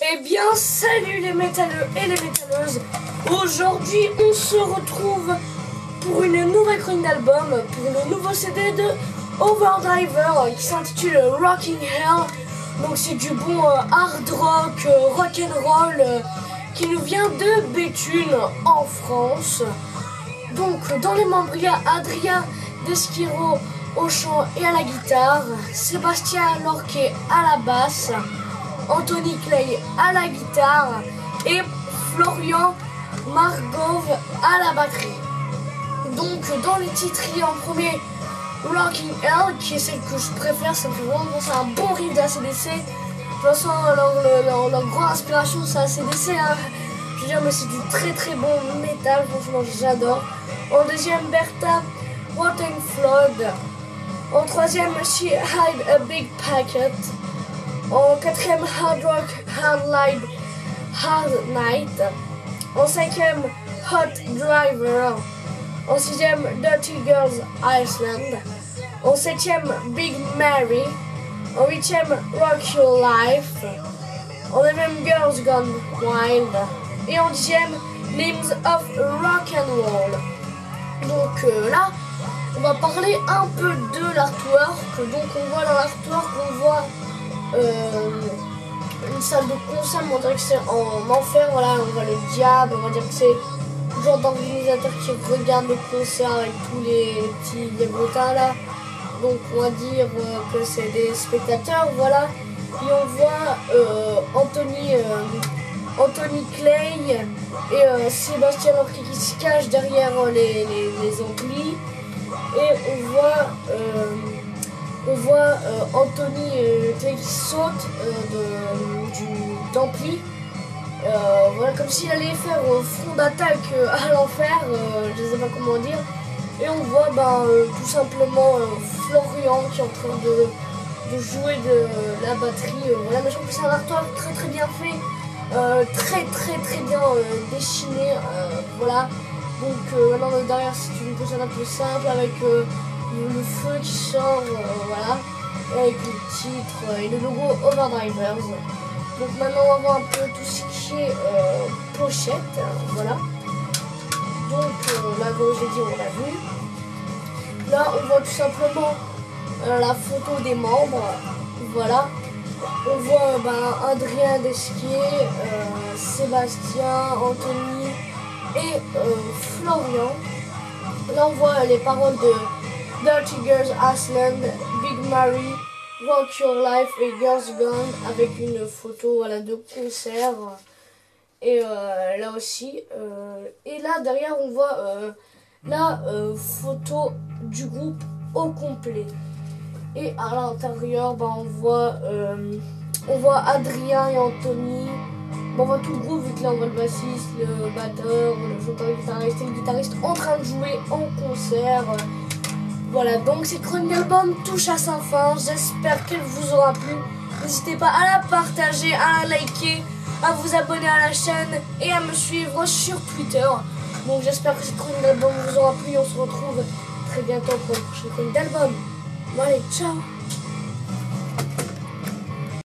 Eh bien, salut les métalleux et les métalleuses. Aujourd'hui, on se retrouve pour une nouvelle chronique d'album, pour le nouveau CD de Overdrivers qui s'intitule Rockin'Hell. Donc c'est du bon hard rock, rock'n'roll qui nous vient de Béthune en France. Donc dans les membres, il y a Adrien Desquirez au chant et à la guitare, Sebastien Lorquet à la basse, Clay à la guitare et Florian Morgano à la batterie. Donc dans les titres, il y a en premier Rockin'Hell qui est celle que je préfère, ça me fait vraiment penser à un bon riff d'ACDC. De toute façon, leur grande inspiration c'est ACDC, hein. Je veux dire, mais c'est du très bon métal, franchement j'adore. En deuxième, Bertha, rottenflod. En troisième, She Hide a Big Packet. En quatrième, Hard Rock, Hard Night. En cinquième, Hot Driver. En sixième, Dirty Girls Iceland. En septième, Big Mary. En huitième, Rock Your Life. En neuvième, Girls Gone Wild. Et en dixième, Limbs of Rock'n'Roll. Donc là, on va parler un peu de l'artwork. Donc on voit dans l'artwork, on voit une salle de concert, on dirait que c'est en enfer, voilà, on voit le diable, on va dire que c'est le genre d'organisateur qui regarde le concert avec tous les petits diablotins là. Donc on va dire que c'est des spectateurs, voilà. Et on voit Clay et Sebastien Lorquet qui se cache derrière les amplis. Et on voit Clay qui saute d'ampli. Voilà, comme s'il allait faire front d'attaque à l'enfer, je ne sais pas comment dire. Et on voit tout simplement Florian qui est en train de jouer de la batterie. Voilà, mais je trouve que c'est un artwork très bien fait. Très bien dessiné, voilà. Donc maintenant derrière c'est une pochette un peu simple avec le feu qui sort, voilà, et avec le titre et le logo Overdrivers. Donc maintenant on va voir un peu tout ce qui est pochette, voilà. Donc là comme j'ai dit, on l'a vu. Là on voit tout simplement la photo des membres, voilà. On voit Adrien Desquirez, Sébastien, Anthony et Florian. Là on voit les paroles de Dirty Girls Iceland, Big Mary, Rock Your Life et Girls Gone avec une photo, voilà, de concert. Et là aussi. Et là derrière on voit la photo du groupe au complet. Et à l'intérieur, on voit Adrien et Anthony. On voit tout le groupe, vu que là on voit le bassiste, le batteur, le chanteur, le guitariste et le guitariste en train de jouer en concert. Voilà, donc cette chronique d'album touche à sa fin. J'espère qu'elle vous aura plu. N'hésitez pas à la partager, à la liker, à vous abonner à la chaîne et à me suivre sur Twitter. Donc j'espère que cette chronique d'album vous aura plu. On se retrouve très bientôt pour une prochaine chronique d'album. Bon allez, ciao!